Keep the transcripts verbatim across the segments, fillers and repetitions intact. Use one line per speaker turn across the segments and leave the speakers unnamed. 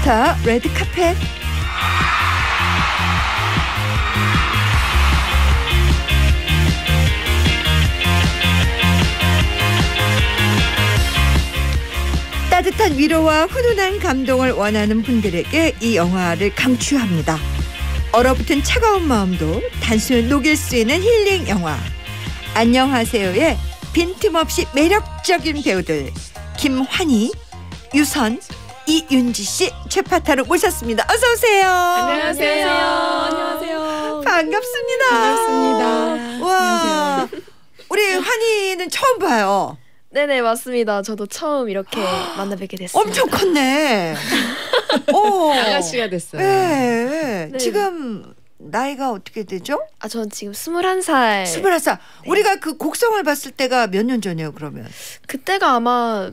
최파타 레드카펫. 따뜻한 위로와 훈훈한 감동을 원하는 분들에게 이 영화를 강추합니다. 얼어붙은 차가운 마음도 단숨에 녹일 수 있는 힐링 영화. 안녕하세요의 빈틈없이 매력적인 배우들 김환희, 유선, 이윤지 씨 최파타로 모셨습니다. 어서 오세요.
안녕하세요. 안녕하세요.
반갑습니다.
반갑습니다.
와,
안녕하세요.
우리 환희는 처음 봐요.
네네 맞습니다. 저도 처음 이렇게 만나 뵙게 됐습니다.
엄청 컸네. 오.
아가씨가 됐어요.
네.
네.
지금 나이가 어떻게 되죠?
아, 전 지금 스물한 살.
스물한 살.
네.
우리가 그 곡성을 봤을 때가 몇 년 전이에요, 그러면?
그때가 아마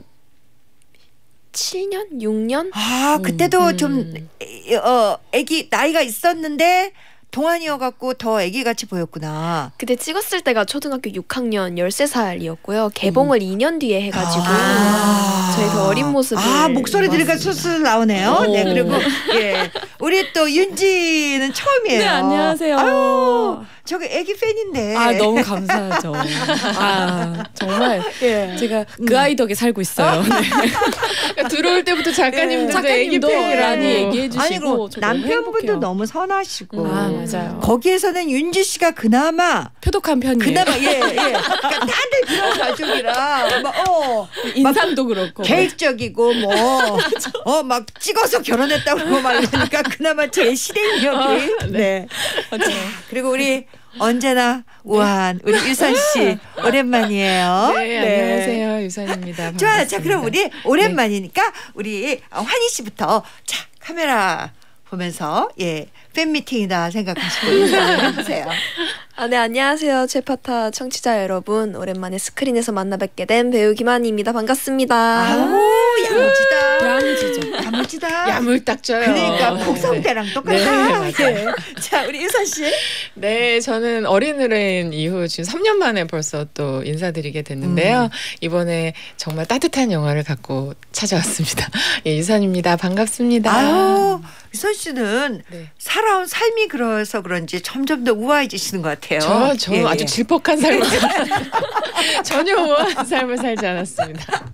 칠 년? 육 년?
아, 그때도
음.
좀 어, 애기 나이가 있었는데 동안이어갖고 더 애기같이 보였구나.
그때 찍었을 때가 초등학교 육 학년 열세 살이었고요. 개봉을 이 년 뒤에 해가지고
아.
저희 더 어린 모습을
아, 목소리 들으니까
보았습니다.
술술 나오네요.
오.
네, 그리고 예, 우리 또 윤지는 처음이에요.
네, 안녕하세요.
아유, 저기 애기 팬인데.
아, 너무 감사하죠. 아, 정말
예.
제가 그 아이 덕에 살고 있어요. 네.
그러니까 들어올 때부터 작가님들도
예.
애기
작가님도
팬이라고
많이 얘기해 주시고
아니, 그
저 너무
남편분도
행복해요.
너무 선하시고.
아, 맞아요.
거기에서는 윤지 씨가 그나마
표독한 편이에요.
그나마 예예 그러니까 다들 그런 가족이라 막 어
인상도 그렇고.
계획적이고 뭐 어 막 찍어서 결혼했다고 그러고 말하니까 그나마 제 실행력이 네.
맞아요.
그리고 우리 언제나 우아한 우리 유선 씨 오랜만이에요.
네, 안녕하세요. 유선입니다.
좋아요. 자, 그럼
반갑습니다.
우리 오랜만이니까 우리 환희 씨부터 자 카메라 보면서 예 팬미팅이다 생각하시고 인사해주세요.
아, 네, 안녕하세요. 최파타 청취자 여러분. 오랜만에 스크린에서 만나 뵙게 된 배우 김한희입니다. 반갑습니다.
아우 야무지다.
야무지죠.
야무지다.
야물딱져요.
그러니까
네.
곡성 때랑 똑같다.
네, 맞아요.
예. 자, 우리 유선 씨.
네, 저는 어린 의뢰인 이후 지금 삼 년 만에 벌써 또 인사드리게 됐는데요.
음.
이번에 정말 따뜻한 영화를 갖고 찾아왔습니다. 예, 유선입니다. 반갑습니다.
아유, 유선 씨는
네.
살아온 삶이 그래서 그런지 점점 더 우아해지시는 것 같아요.
저, 저
예,
아주
예.
질퍽한 삶을 전혀 우아한 삶을 살지 않았습니다.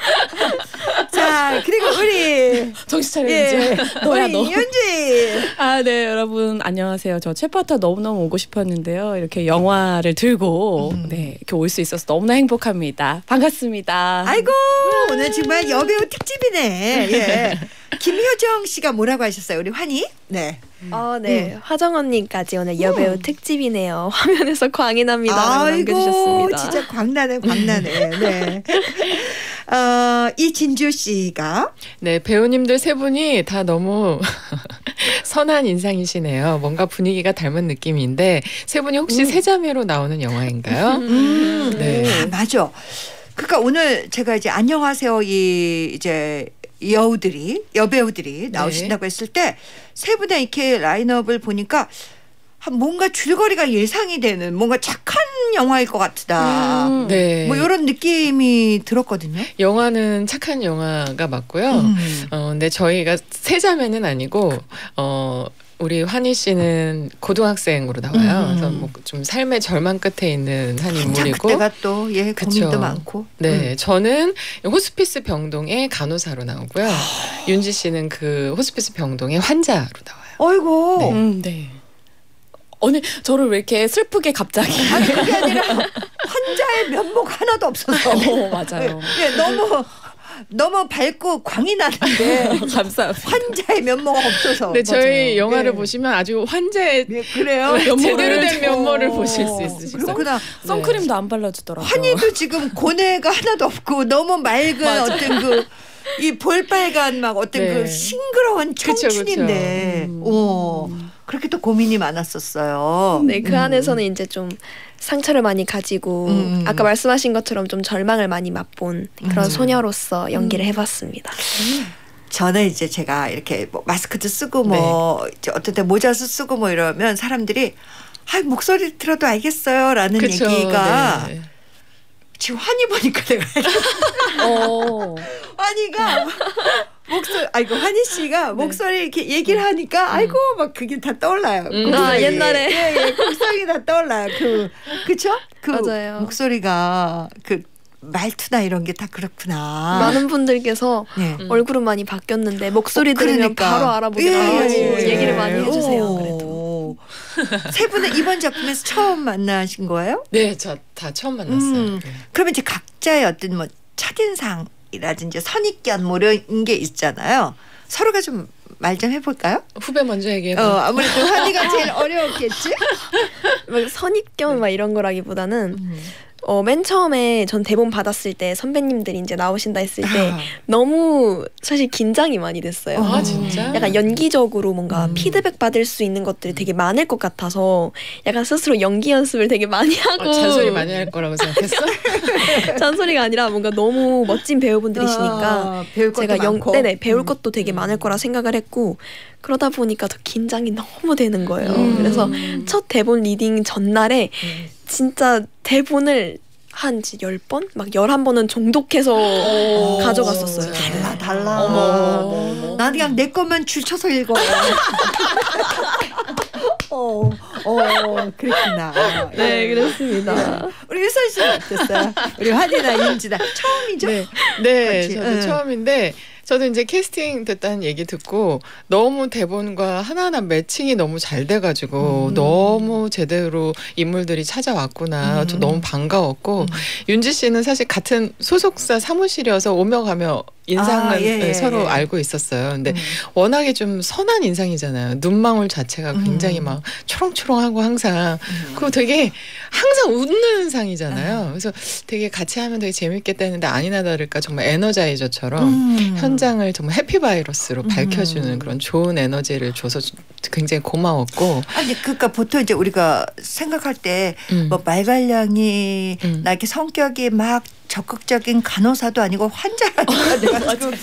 자, 그리고 우리
정신
예,
차려야지. 너야
우리
너.
윤지.
아, 네, 여러분 안녕하세요. 저 최파타 너무너무 오고 싶었는데요. 이렇게 영화를 들고
음.
네, 이렇게 올 수 있어서 너무나 행복합니다. 반갑습니다.
아이고 오늘 정말 여배우 특집이네. 예. 김효정 씨가 뭐라고 하셨어요, 우리 환희? 네.
어, 네. 화정 언니까지 오늘 여배우 특집이네요. 화면에서 광이 납니다라고 남겨주셨습니다.
진짜 광나네, 광나네. 네. 어, 이진주 씨가
네, 배우님들 세 분이 다 너무 선한 인상이시네요. 뭔가 분위기가 닮은 느낌인데 세 분이 혹시
음.
세자매로 나오는 영화인가요?
음,
네.
아, 맞아. 그러니까 오늘 제가 이제 안녕하세요 이 이제 여우들이 여배우들이 나오신다고 했을 때 세 분의 이렇게 라인업을 보니까 한 뭔가 줄거리가 예상이 되는 뭔가 착한 영화일 것 같다.
음.
네.
뭐 이런 느낌이 들었거든요.
영화는 착한 영화가 맞고요.
음.
어, 근데 저희가 세자매는 아니고 어. 우리 환희 씨는 고등학생으로 나와요.
음.
그래서 뭐 좀 삶의 절망 끝에 있는 한 인물이고,
그때가 또 예
그쵸.
고민도 많고.
네,
음.
저는 호스피스 병동의 간호사로 나오고요. 윤지 씨는 그 호스피스 병동의 환자로 나와요.
어이고.
음, 네. 오늘 저를 왜 이렇게 슬프게 갑자기?
아니 그게 아니라 환자의 면목 하나도 없어서.
어, 맞아요.
예, 너무 너무 밝고 광이 나는데
감사합니다.
환자의 면모가 없어서.
네, 저희
맞아요.
영화를
네.
보시면 아주 환자의
네, 그래요.
제대로 된 면모를
어,
보실 수 있으실 거예요.
그렇구나.
선크림도 안 발라주더라고요.
환희도 지금 고뇌가 하나도 없고 너무 맑은
맞아요.
어떤 그 이 볼빨간 막 어떤
네.
그 싱그러운
그쵸,
청춘인데,
그쵸. 음.
오 그렇게 또 고민이 많았었어요.
네, 그
음.
안에서는 이제 좀 상처를 많이 가지고
음.
아까 말씀하신 것처럼 좀 절망을 많이 맛본 그런
음.
소녀로서 연기를 해봤습니다.
저는 이제 제가 이렇게 뭐 마스크도 쓰고 뭐 이제 어떤 때 모자도 쓰고 뭐 이러면 사람들이 아 목소리 들어도 알겠어요라는
그쵸,
얘기가
네.
지금 환희 보니까 내가
어.
환희가 목소리 아이고 환희 씨가 목소리 이렇게 얘기를 하니까 아이고 막 그게 다 떠올라요.
음.
아, 옛날에.
예, 예, 곡성이 다 떠올라요. 그 그쵸? 그
맞아요.
목소리가 그 말투나 이런 게 다 그렇구나.
많은 분들께서
네.
음.
얼굴은 많이 바뀌었는데 목소리
어,
들으면
그러니까.
바로 알아보게
예,
된다고
예, 예.
얘기를 많이 해주세요.
오.
그래도.
세 분은 이번 작품에서 처음 만나신 거예요?
네, 저 다 처음 만났어요.
음.
네.
그러면 이제 각자의 어떤 뭐 첫인상이라든지 선입견 뭐 이런 게 있잖아요. 서로가 좀 말 좀 해볼까요?
후배 먼저 얘기해.
어, 아무래도 환희가 제일 어려웠겠지?
막 선입견 막 이런 거라기보다는
음.
어, 맨 처음에 전 대본 받았을 때 선배님들이 이제 나오신다 했을 때
아.
너무 사실 긴장이 많이 됐어요.
아, 진짜?
약간 연기적으로 뭔가
음.
피드백 받을 수 있는 것들이 되게 많을 것 같아서 약간 스스로 연기 연습을 되게 많이 하고
어, 잔소리 많이 할 거라고 생각했어?
잔소리가 아니라 뭔가 너무 멋진 배우분들이시니까
아, 배울 것도
제가 영,
많고.
네네 배울
음.
것도 되게 많을 거라 생각을 했고 그러다 보니까 더 긴장이 너무 되는 거예요.
음.
그래서 첫 대본 리딩 전날에 진짜 대본을 한 열 번? 막 열한 번은 정독해서
오.
가져갔었어요.
달라 달라.
어머, 어머, 어머.
난 그냥 내 것만 줄 쳐서 읽어요. 어, 어, 그랬구나.
네,
예.
그렇습니다.
우리 유선 씨는 어땠어요? 우리 환희나 윤지나 처음이죠?
네, 네,
같이,
저도
응.
처음인데 저도 이제 캐스팅 됐다는 얘기 듣고 너무 대본과 하나하나 매칭이 너무 잘 돼가지고
음.
너무 제대로 인물들이 찾아왔구나.
음.
저 너무 반가웠고 윤지 씨는 사실 같은 소속사 사무실이어서 오며 가며 인상은
아, 예, 예,
서로
예.
알고 있었어요. 근데
음.
워낙에 좀 선한 인상이잖아요. 눈망울 자체가 굉장히
음.
막 초롱초롱하고 항상
음.
그리고 되게 항상 웃는 상이잖아요. 그래서 되게 같이 하면 되게 재밌겠다 했는데 아니나 다를까 정말 에너자이저처럼
음.
현장을 정말 해피바이러스로
음.
밝혀주는 그런 좋은 에너지를 줘서 굉장히 고마웠고
아니 그러니까 보통 이제 우리가 생각할 때
음.
뭐 말갈량이
음.
나 이렇게 성격이 막 적극적인 간호사도 아니고 환자라니까 내가 지금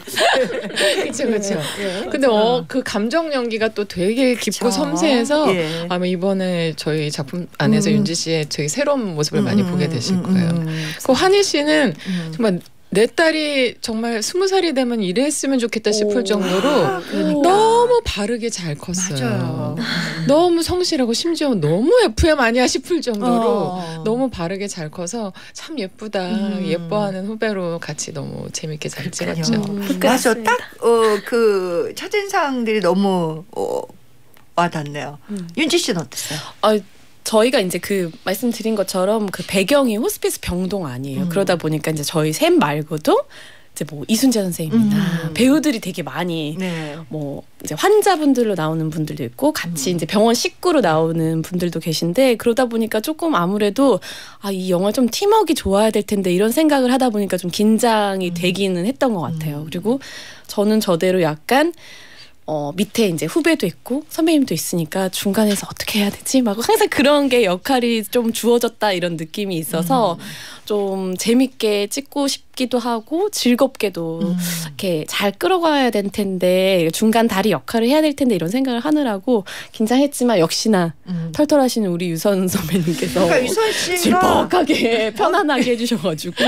그렇죠, 그렇죠. 근데 어, 그 감정 연기가 또 되게 깊고
그쵸.
섬세해서
예.
아마 이번에 저희 작품 안에서
음.
윤지 씨의 되게 새로운 모습을 많이
음,
보게 되실
음,
거예요.
음,
그 환희 씨는
음.
정말 내 딸이 정말 스무 살이 되면 이랬으면 좋겠다 싶을
오.
정도로
아, 그러니까.
너무 바르게 잘 컸어요.
맞아요.
너무 성실하고 심지어 너무 에프엠 아니야 싶을 정도로
어.
너무 바르게 잘 커서 참 예쁘다.
음.
예뻐하는 후배로 같이 너무 재밌게 잘
그러니까요.
찍었죠.
음,
맞아,
그렇습니다.
딱그 첫인상들이 너무 어, 와닿네요.
음.
윤지 씨는 어땠어요?
아, 저희가 이제 그 말씀드린 것처럼 그 배경이 호스피스 병동 아니에요.
음.
그러다 보니까 이제 저희 셋 말고도 이제 뭐 이순재 선생님이나
음.
배우들이 되게 많이
네.
뭐 이제 환자분들로 나오는 분들도 있고 같이
음.
이제 병원 식구로 나오는 분들도 계신데 그러다 보니까 조금 아무래도 아, 이 영화 좀 팀워크가 좋아야 될 텐데 이런 생각을 하다 보니까 좀 긴장이
음.
되기는 했던 것 같아요.
음.
그리고 저는 저대로 약간 어, 밑에 이제 후배도 있고 선배님도 있으니까 중간에서 어떻게 해야 되지? 막 항상 그런 게 역할이 좀 주어졌다 이런 느낌이 있어서
음.
좀 재밌게 찍고 싶기도 하고 즐겁게도
음.
이렇게 잘 끌어가야 될 텐데 중간 다리 역할을 해야 될 텐데 이런 생각을 하느라고 긴장했지만 역시나
음.
털털하시는 우리 유선 선배님께서
그러니까 유선 씨가
질퍽하게 편안하게 해주셔가지고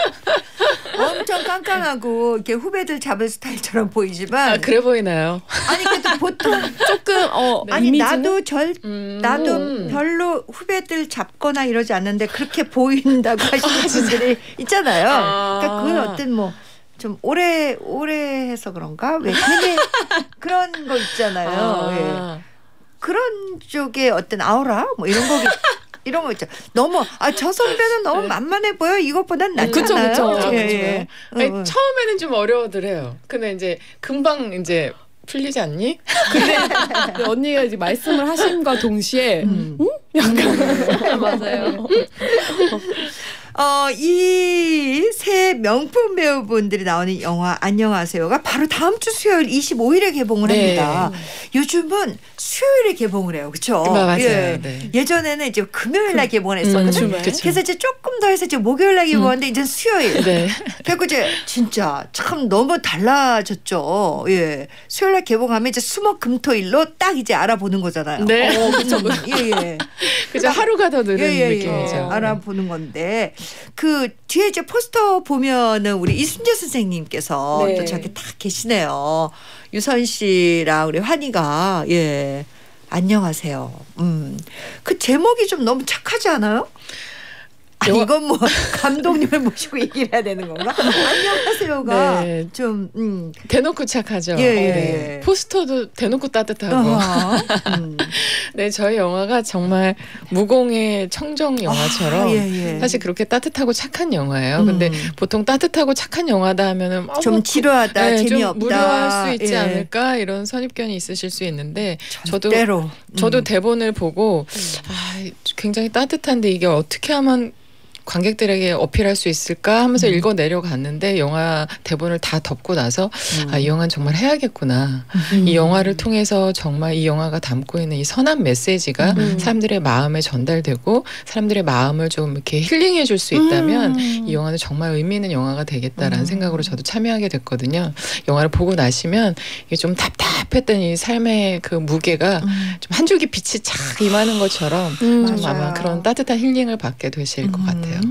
엄청 깐깐하고 이렇게 후배들 잡을 스타일처럼 보이지만
아, 그래 보이나요?
아니 그래도 보통
조금 어
아니
이미지는-
나도 절
음.
나도
음.
별로 후배들 잡거나 이러지 않는데 그렇게 보인다고 하시는 분들이 있잖아요.
아.
그러니까 그건 어떤 뭐 좀 오래 오래 해서 그런가 왜 괜히 그런 거 있잖아요. 예.
아.
그런 쪽에 어떤 아우라 뭐 이런 거 이런 거 있죠. 너무 아 저 선배는 너무 만만해 보여 이것보단
그쵸,
낫잖아요.
그쵸, 그쵸,
예, 예.
아니,
응, 응.
처음에는 좀 어려워더래요. 근데 이제 금방 이제 풀리지 않니?
근데 언니가 이제 말씀을 하심과 동시에
음.
응?
맞아요.
어, 이 세 명품 배우분들이 나오는 영화 안녕하세요가 바로 다음 주 수요일 이십오 일에 개봉을
네.
합니다. 요즘은 수요일에 개봉을 해요. 그렇죠?
맞아요.
예.
네.
예전에는 이제 금요일 날 개봉을 했었거든요.
음, 주말.
그쵸.
그래서 이제 조금 더 해서 이제 목요일 날 개봉하는데 이제 수요일.
네.
그리고 이제 진짜 참 너무 달라졌죠. 예. 수요일 날 개봉하면 이제 수목금토일로 딱 이제 알아보는 거잖아요.
네.
어, 그쵸. 예, 예.
그죠. 하루가 더 느는
예, 예, 예.
느낌이죠.
알아보는 건데 그 뒤에 이제 포스터 보면은 우리 이순재 선생님께서
네.
또 저기 딱 계시네요. 유선 씨랑 우리 환희가 예 안녕하세요. 음, 그 제목이 좀 너무 착하지 않아요? 아, 이건 뭐 감독님을 모시고 얘기를 해야 되는 건가? 안녕하세요가
네.
좀 음.
대놓고 착하죠.
예, 예,
네.
예.
포스터도 대놓고 따뜻하고.
어허. 음.
네, 저희 영화가 정말 무공의 청정 영화처럼
아, 예, 예.
사실 그렇게 따뜻하고 착한 영화예요. 근데
음.
보통 따뜻하고 착한 영화다 하면은 어,
좀
뭐,
지루하다,
네,
재미없다.
좀 무료할 수 있지
예.
않을까 이런 선입견이 있으실 수 있는데 저도
때로
저도
음.
대본을 보고 아, 굉장히 따뜻한데 이게 어떻게 하면 관객들에게 어필할 수 있을까 하면서
음.
읽어 내려갔는데 영화 대본을 다 덮고 나서
음.
아, 이 영화는 정말 해야겠구나.
음.
이 영화를 통해서 정말 이 영화가 담고 있는 이 선한 메시지가
음.
사람들의 마음에 전달되고 사람들의 마음을 좀 이렇게 힐링해 줄 수 있다면
음.
이 영화는 정말 의미 있는 영화가 되겠다라는
음.
생각으로 저도 참여하게 됐거든요. 영화를 보고 나시면 이게 좀 답답했던 이 삶의 그 무게가
음.
좀 한 줄기 빛이 착 임하는 것처럼
음.
좀
맞아요.
아마 그런 따뜻한 힐링을 받게 되실 것
음.
같아요.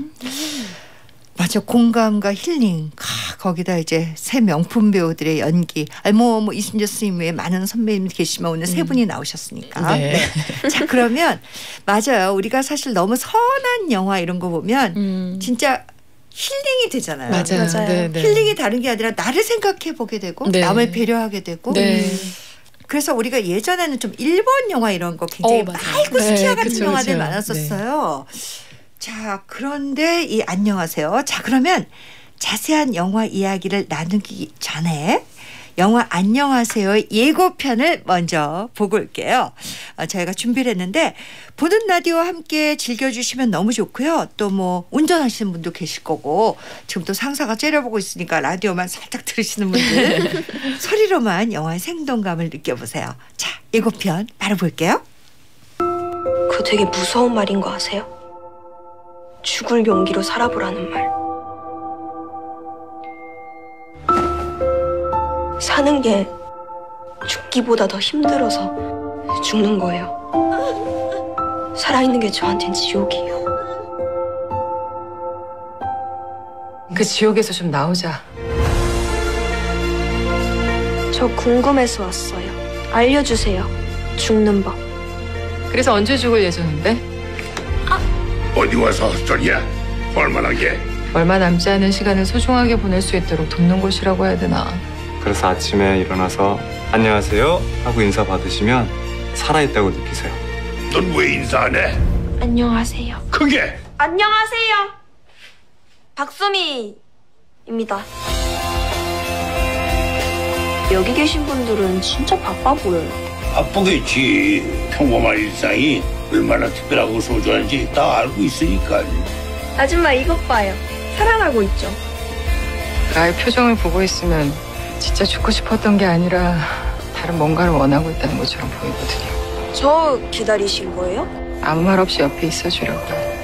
맞아, 공감과 힐링. 아, 거기다 이제 새 명품 배우들의 연기. 아니 뭐, 뭐 이순재 선생님 외에 많은 선배님들 계시지만 오늘 세 분이 나오셨으니까.
네.
네. 자, 그러면 맞아요. 우리가 사실 너무 선한 영화 이런 거 보면
음.
진짜 힐링이 되잖아요.
맞아요.
맞아요.
네, 네.
힐링이 다른 게 아니라 나를 생각해 보게 되고
네.
남을 배려하게 되고.
네.
그래서 우리가 예전에는 좀 일본 영화 이런 거 굉장히
어, 맞아요.
맑고
네,
수채화 같은
그쵸,
영화들
그쵸.
많았었어요. 자, 그런데 이 안녕하세요. 자, 그러면 자세한 영화 이야기를 나누기 전에 영화 안녕하세요의 예고편을 먼저 보고 올게요. 어, 저희가 준비를 했는데 보는 라디오와 함께 즐겨주시면 너무 좋고요. 또 뭐 운전하시는 분도 계실 거고 지금 또 상사가 째려보고 있으니까 라디오만 살짝 들으시는 분들 소리로만 영화의 생동감을 느껴보세요. 자, 예고편 바로 볼게요.
그거 되게 무서운 말인 거 아세요? 죽을 용기로 살아보라는 말. 사는 게 죽기보다 더 힘들어서 죽는 거예요. 살아있는 게 저한텐 지옥이에요.
그 지옥에서 좀 나오자.
저 궁금해서 왔어요. 알려주세요. 죽는 법.
그래서 언제 죽을 예정인데?
어디 와서 헛소리야? 얼마나게?
얼마 남지 않은 시간을 소중하게 보낼 수 있도록 돕는 곳이라고 해야 되나?
그래서 아침에 일어나서 안녕하세요 하고 인사 받으시면 살아있다고 느끼세요.
넌 왜 인사 안 해?
안녕하세요.
그게
안녕하세요. 박수미입니다. 여기 계신 분들은 진짜 바빠 보여요.
바쁘겠지. 평범한 일상이 얼마나 특별하고 소중한지 다 알고 있으니까.
아줌마 이것 봐요. 살아나고 있죠.
나의 표정을 보고 있으면 진짜 죽고 싶었던 게 아니라 다른 뭔가를 원하고 있다는 것처럼 보이거든요.
저 기다리신 거예요?
아무 말 없이 옆에 있어주려고.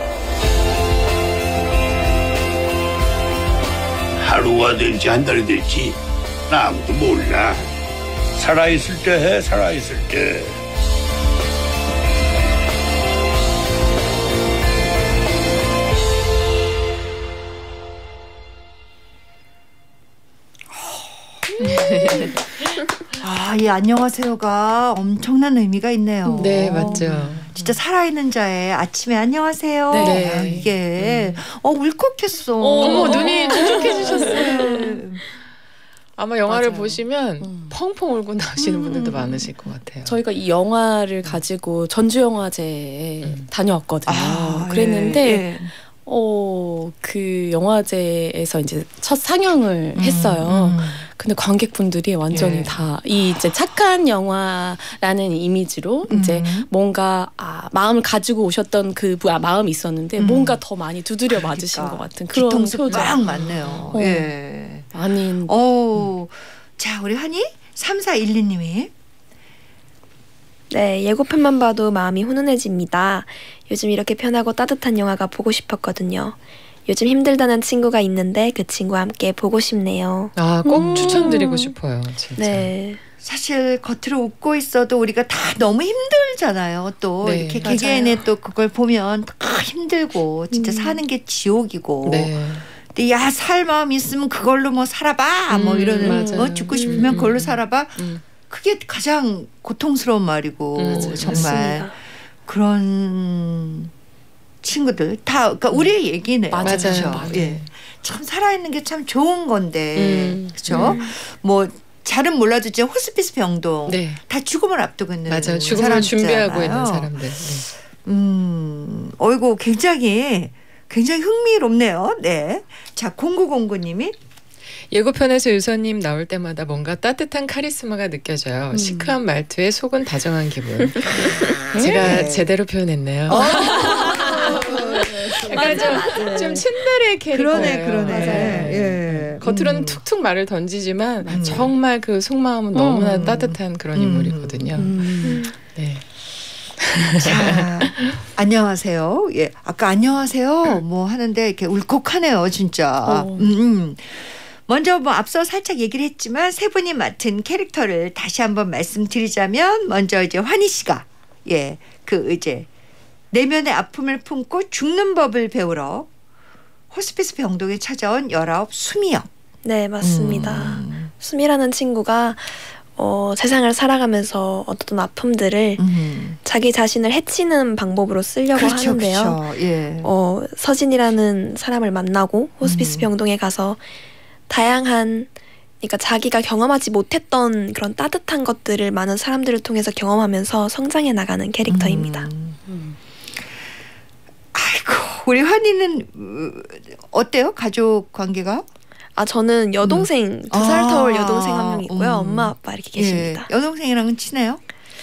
하루가 될지 한 달이 될지 나 아무도 몰라. 살아있을 때 해, 살아있을 때.
아, 이 안녕하세요가 엄청난 의미가 있네요.
네, 맞죠.
진짜 살아있는 자의 아침에 안녕하세요.
네.
아, 이게 어 울컥했어.
어머, 눈이 촉촉해지셨어요.
네.
아마 영화를
맞아요.
보시면
음.
펑펑 울고 나오시는 분들도
음.
많으실 것 같아요.
저희가 이 영화를 가지고 전주영화제에
음.
다녀왔거든요.
아,
그랬는데
예, 예.
어, 그 영화제에서 이제 첫 상영을 했어요.
음, 음.
근데 관객분들이 완전히
예.
다 이 이제 착한 영화라는 이미지로 이제
음.
뭔가 아, 마음을 가지고 오셨던 그 부- 아, 마음이 있었는데
음.
뭔가 더 많이 두드려 맞으신
그러니까.
것 같은 그런
뒤통수
표정.
꽉 맞네요.
어.
예.
아닌
오, 자 우리 한이 삼사일이 님이
네, 예고편만 봐도 마음이 훈훈해집니다. 요즘 이렇게 편하고 따뜻한 영화가 보고 싶었거든요. 요즘 힘들다는 친구가 있는데 그 친구와 함께 보고 싶네요.
아, 꼭
음.
추천드리고 싶어요. 진짜.
네.
사실 겉으로 웃고 있어도 우리가 다 너무 힘들 힘들잖아요. 또
네.
이렇게
맞아요.
개개인의 또 그걸 보면 다 힘들고 진짜
음.
사는 게 지옥이고.
네.
근데 야, 살 마음 있으면 그걸로 뭐 살아봐. 뭐
음,
이러는
맞아요.
어, 죽고 싶으면
음,
그걸로
음.
살아봐.
음.
그게 가장 고통스러운 말이고
음,
정말
맞습니다.
그런 친구들 다 그러니까 우리의 얘기네요.
맞아요.
그렇죠?
맞아요.
예. 참 살아있는 게 참 좋은 건데
음.
그렇죠. 뭐 잘은 몰라도 이제 호스피스 병동
네.
다 죽음을 앞두고 있는
맞아요. 죽음을 준비하고
사람들이잖아요.
있는 사람들. 네.
음, 어이고 굉장히 굉장히 흥미롭네요. 네. 자, 공구공구님이
예고편에서 유서님 나올 때마다 뭔가 따뜻한 카리스마가 느껴져요.
음.
시크한 말투에 속은 다정한 기분.
네.
제가 제대로 표현했네요.
어.
약간 좀, 좀 츤데레 캐릭터예요.
그러네, 그러네.
맞아요.
예.
겉으로는
음.
툭툭 말을 던지지만
음.
정말 그 속마음은 너무나
음.
따뜻한 그런
음.
인물이거든요.
음.
네.
자, 안녕하세요. 예, 아까 안녕하세요. 뭐 하는데 이렇게 울컥하네요, 진짜.
어.
음, 음. 먼저 뭐 앞서 살짝 얘기를 했지만 세 분이 맡은 캐릭터를 다시 한번 말씀드리자면 먼저 이제 환희 씨가 예, 그 이제 내면의 아픔을 품고 죽는 법을 배우러 호스피스 병동에 찾아온 열아홉 수미 역.
네, 맞습니다.
음.
수미라는 친구가 어, 세상을 살아가면서 어떤 아픔들을
음.
자기 자신을 해치는 방법으로 쓰려고
그렇죠,
하는데요.
그렇죠. 예.
어, 서진이라는 사람을 만나고 호스피스
음.
병동에 가서 다양한 그러니까 자기가 경험하지 못했던 그런 따뜻한 것들을 많은 사람들을 통해서 경험하면서 성장해 나가는 캐릭터입니다.
음. 아이고, 우리 환희는 어, 어때요? 가족 관계가?
아 저는 여동생 두 살
아.
터울 여동생 한 명 있고요.
음.
엄마 아빠 이렇게 계십니다.
예. 여동생이랑은 친해요?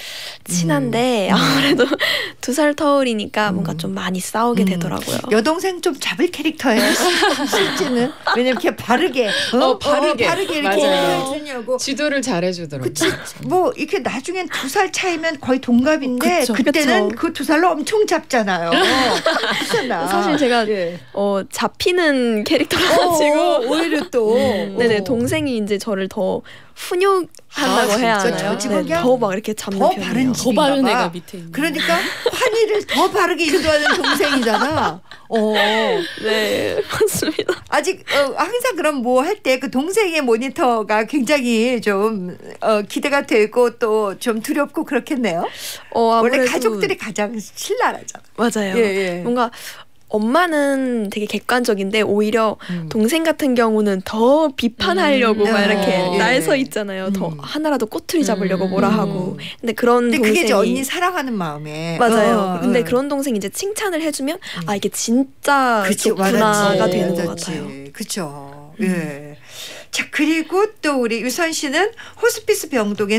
친한데
음.
아무래도 두 살 터울이니까
음.
뭔가 좀 많이 싸우게
음.
되더라고요.
여동생 좀 잡을 캐릭터예요. 실제는 왜냐면 이렇게 바르게 어,
어, 바르게.
어, 바르게 이렇게
맞아요.
해주냐고.
지도를 잘해주더라고요.
그치. 뭐 이렇게 나중엔 두 살 차이면 거의 동갑인데
그쵸,
그때는
그쵸.
그 두 살로 엄청 잡잖아요. 그렇잖아.
사실 제가
예.
어, 잡히는
어,
캐릭터라가지고
오히려 또
네네
어.
동생이 이제 저를 더 훈육한다고
아,
해야
진짜?
하나요?
저
네,
그냥
더 막 이렇게 잡는
더
편이에요.
바른
더 바른
집인가
애가
봐.
밑에 있는.
그러니까 환희를 더 바르게 인도하는 동생이잖아. 어.
네 맞습니다.
아직 어, 항상 그럼 뭐 할 때 그 동생의 모니터가 굉장히 좀 어, 기대가 되고 또 좀 두렵고 그렇겠네요.
어,
원래
아무래도
가족들이 가장 신랄하잖아.
맞아요.
예, 예.
뭔가 엄마는 되게 객관적인데 오히려
음.
동생 같은 경우는 더 비판하려고
음.
막 이렇게
어, 예.
날서 있잖아요. 더
음.
하나라도 꼬투리 잡으려고
음.
뭐라
음.
하고. 근데 그런
근데
동생이
그게 이제 언니 사랑하는 마음에
맞아요.
어,
근데
어.
그런 동생이 이제 칭찬을 해주면 아 이게 진짜
그치,
좋구나가
와닿지.
되는 것
와닿지.
같아요.
그렇죠. 예. 자, 그리고 또 우리 유선 씨는 호스피스 병동의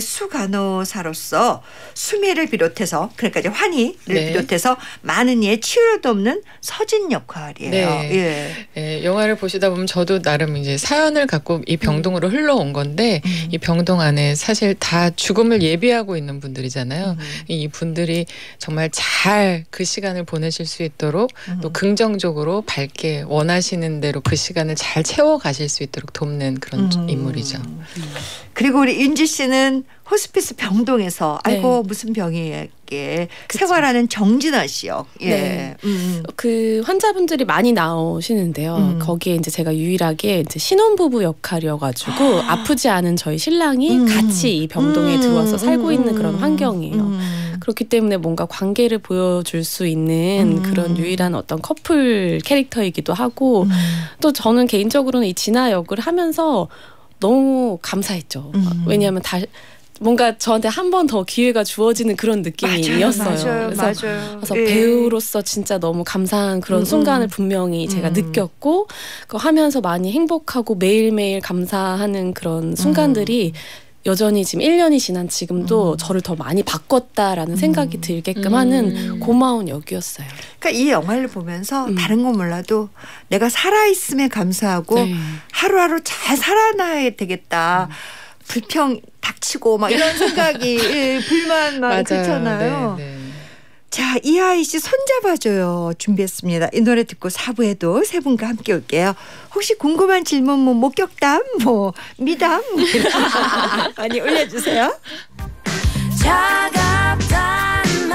수간호사로서 수미를 비롯해서 그러니까 이제 환희를
네.
비롯해서 많은 이의 치유를 돕는 서진 역할이에요.
네.
예.
예, 영화를 보시다 보면 저도 나름 이제 사연을 갖고 이 병동으로 흘러온 건데
음.
이 병동 안에 사실 다 죽음을 예비하고 있는 분들이잖아요.
음.
이 분들이 정말 잘 그 시간을 보내실 수 있도록
음.
또 긍정적으로 밝게 원하시는 대로 그 시간을 잘 채워 가실 수 있도록 돕는 그런
음.
인물이죠.
그리고 우리 윤지 씨는 호스피스 병동에서
네.
아이고 무슨 병이게 생활하는 정진아 씨요. 예.
네.
음.
그 환자분들이 많이 나오시는데요.
음.
거기에 이제 제가 유일하게 이제 신혼부부 역할이어가지고 아프지 않은 저희 신랑이
음.
같이 이 병동에
음.
들어와서 살고 있는 그런
음.
환경이에요.
음.
그렇기 때문에 뭔가 관계를 보여줄 수 있는
음.
그런 유일한 어떤 커플 캐릭터이기도 하고
음.
또 저는 개인적으로는 이 진아 역을 하면서 너무 감사했죠.
음.
왜냐하면 다 뭔가 저한테 한 번 더 기회가 주어지는 그런 느낌이었어요.
맞아요,
그래서,
맞아요.
그래서
예.
배우로서 진짜 너무 감사한 그런
음,
순간을 분명히 제가
음.
느꼈고 그거 하면서 많이 행복하고 매일매일 감사하는 그런 순간들이 여전히 지금 일 년이 지난 지금도
음.
저를 더 많이 바꿨다라는 생각이 들게끔
음.
하는 고마운 역이었어요.
그러니까 이 영화를 보면서
음.
다른 건 몰라도 내가 살아있음에 감사하고
네.
하루하루 잘 살아나야 되겠다. 불평 닥치고 막 이런 생각이 예, 불만 막 그렇잖아요.
네, 네.
자, 이하이 씨 손잡아줘요 준비했습니다. 이 노래 듣고 사 부에도 세 분과 함께 올게요. 혹시 궁금한 질문 뭐 목격담 뭐 미담 뭐 이런 거 많이 올려주세요.
차갑단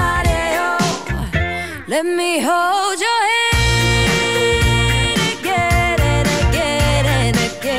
Let me hold your hand again and again and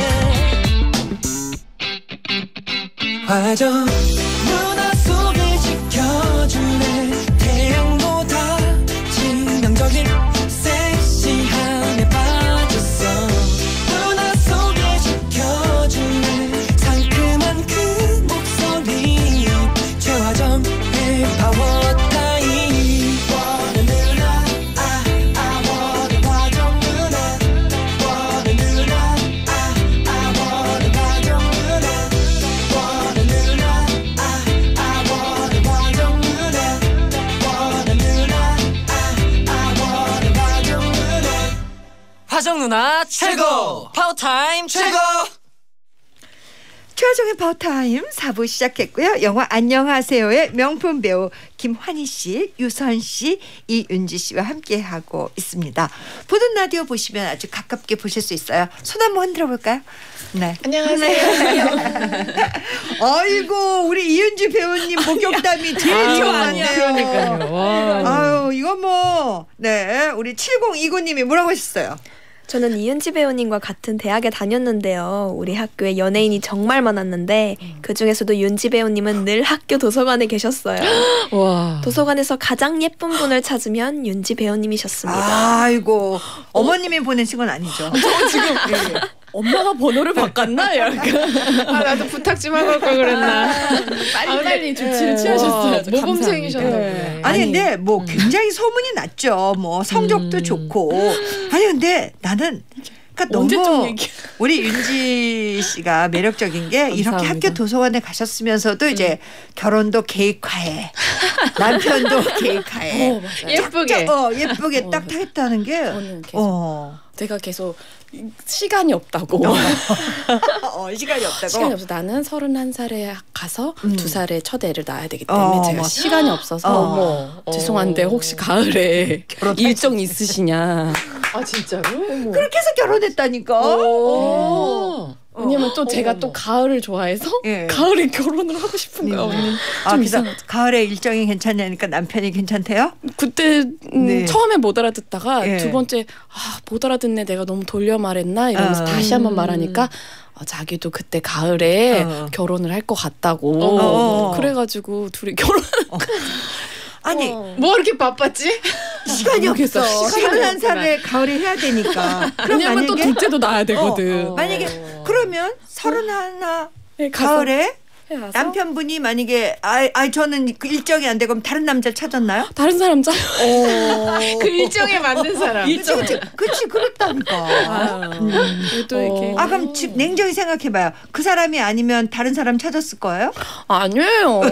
again.
화정 누나 속을 지켜주네 태양보다 치명적인 섹시함에 빠졌어 누나 속을 지켜주네 상큼한 그 목소리 최화정의 파워타임 원해 누나 아, 아 원해 화정 누나 원해 누나 아, 아 원해 화정 누나 원해 누나 아, 아 원해 화정 누나 원해 누나 아, 아 원해 화정 누나
화정 누나 최고 파워타임 최고.
최화정의 파워타임 사 부 시작했고요. 영화 안녕하세요의 명품 배우 김환희 씨, 유선 씨, 이윤지 씨와 함께하고 있습니다. 보는 라디오 보시면 아주 가깝게 보실 수 있어요. 손 한번 흔들어 볼까요? 네.
안녕하세요.
아이고 우리 이윤지 배우님 목격담이 제일 좋았네요.
그러니까요. 와.
아유 이거 뭐 네 우리 칠공이구님이 뭐라고 하셨어요?
저는 이윤지 배우님과 같은 대학에 다녔는데요. 우리 학교에 연예인이 정말 많았는데 그중에서도 윤지 배우님은 늘 학교 도서관에 계셨어요.
와.
도서관에서 가장 예쁜 분을 찾으면 윤지 배우님이셨습니다.
아이고 어머님이 보내신 건 아니죠?
저 지금 엄마가 번호를 바꿨나? 약간
아, 나도 부탁 좀 하고 올 걸 그랬나.
빨리 빨리 조치를 취하셨어요.
모범생이셨나 보네.
네. 아니 근데 뭐 굉장히 소문이 났죠. 뭐 성적도
음.
좋고. 아니 근데 나는 그러니까 너무 우리 윤지 씨가 매력적인 게 이렇게
감사합니다.
학교 도서관에 가셨으면서도 이제 결혼도 계획하에 남편도 계획하에
어, 맞아요.
예쁘게.
어 예쁘게 딱 했다는 게
저는 계속
어.
제가 계속 시간이 없다고.
어, 시간이 없다고.
시간이 없어. 나는 서른한 살에 가서
음.
두 살에 첫 애를 낳아야 되기 때문에
어,
제가
맞아.
시간이 없어서
어머.
죄송한데 혹시 가을에 일정 있으시냐?
아 진짜로?
그렇게 해서 결혼했다니까.
오.
왜냐면 또 제가
어머.
또 가을을 좋아해서
예.
가을에 결혼을 하고 싶은 거야.
네.
언니.
아,
좀
그래서
이상하죠.
가을에 일정이 괜찮냐니까 남편이 괜찮대요?
그때 음,
네.
처음에 못 알아듣다가
예.
두 번째 아, 못 알아듣네 내가 너무 돌려 말했나 이러면서
어.
다시 한번 말하니까 어, 자기도 그때 가을에
어.
결혼을 할 것 같다고.
어.
그래가지고 둘이 결혼.
아니
뭐 이렇게 바빴지?
시간이 없어.
시간이
서른한
없구나.
살에 가을에 해야 되니까. 그럼
왜냐면 또
만약에
둘째도 낳아야 되거든.
어, 만약에 그러면 서른하나
네, 가서
가을에
해와서
남편분이 만약에 아, 아 저는 그 일정이 안 되고 그럼 다른 남자를 찾았나요?
다른 사람 짜.
그 일정에 맞는 사람.
그치 그치 그치 그렇다니까.
아, 또 이렇게.
아 그럼 집 냉정히 생각해봐요. 그 사람이 아니면 다른 사람 찾았을 거예요?
아니에요.